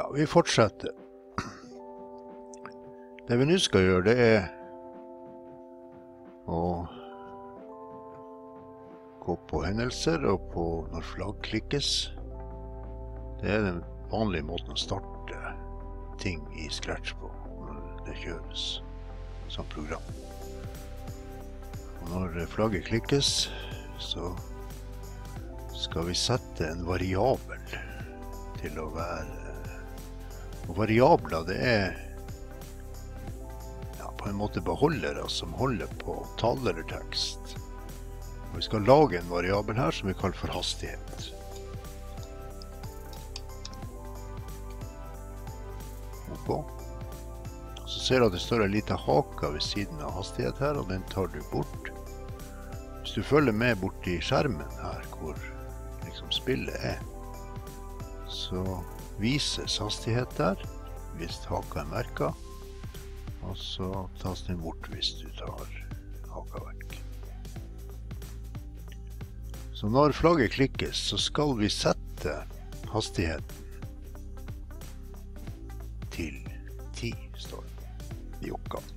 Ja, vi fortsetter. Det vi nå skal gjøre, det er å gå på hendelser og på når flagg klikkes. Det er den vanlige måten å starte ting i Scratch på når det kjøres som program. Og når flagget klikkes, så skal vi sette en variabel til å være. Og variabler, det er på en måte beholdere som holder på tall eller tekst. Og vi skal lage en variabel her som vi kaller for hastighet. Ok. Så ser du at det står en liten hake ved siden av hastighet her, og den tar du bort. Hvis du følger med bort i skjermen her, hvor liksom spillet er, så vises hastighet der, hvis haka er merket. Og så tas den bort hvis du tar haka vekk. Så når flagget klikkes, så skal vi sette hastigheten til 10, står det i oppgaven.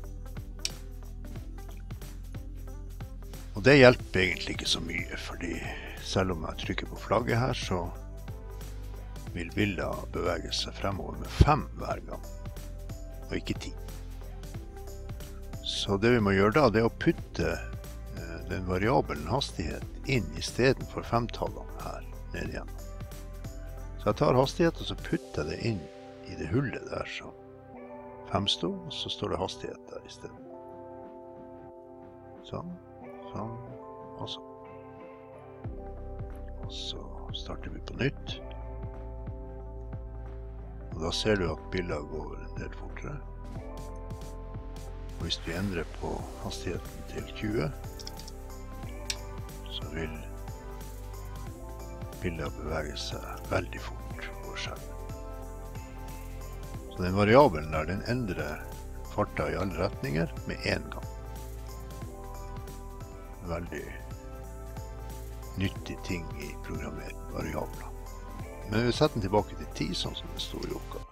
Og det hjelper egentlig ikke så mye, fordi selv om jeg trykker på flagget her, så vil bildet bevege seg fremover med 5 hver gang, og ikke 10. Så det vi må gjøre da, det er å putte den variabelen hastighet inn i stedet for 5-tallene her ned igjen. Så jeg tar hastighet, og så putter jeg det inn i det hullet der som 5 stod, og så står det hastighet der i stedet. Sånn, sånn, og sånn. Og så starter vi på nytt. Og da ser du at bildet går en del fortere. Og hvis vi endrer på hastigheten til 20, så vil bildet bevege seg veldig fort på skjermen. Så den variabelen der, den endrer farta i alle retninger med en gang. Veldig nyttig ting i programmering, variabler. Men vi setter den tilbake til 10, sånn som det står i oppgaven.